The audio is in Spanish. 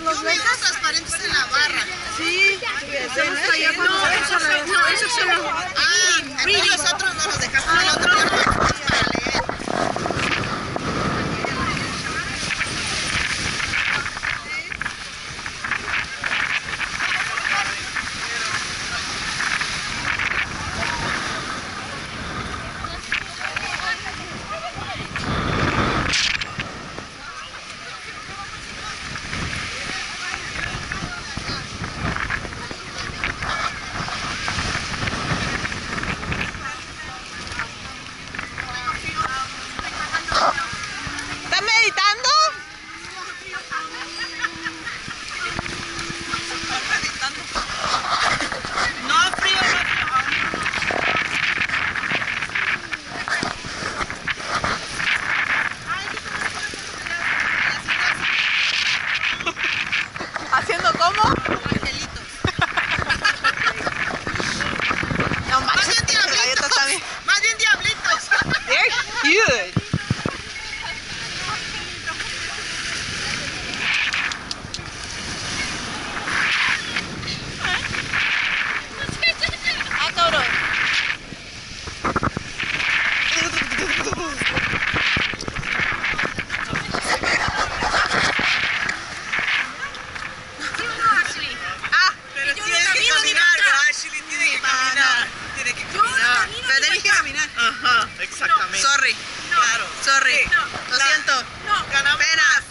los lentes transparentes en la barra. Sí, No, esos son los... Ah, entonces los otros no los dejaste. El otro no los para leer. ¿Estás meditando? No, frío, ¿haciendo cómo? Angelitos. No, Más bien diablitos. Más bien diablitos. They're huge. Ah, cabrón. Pero tienes que caminar, Ashley, tiene que caminar. Tiene que caminar. Pero tenés que caminar. Ajá, exactamente. Sorry. Claro. Sorry. Sí. Lo siento. Ganamos. Pena.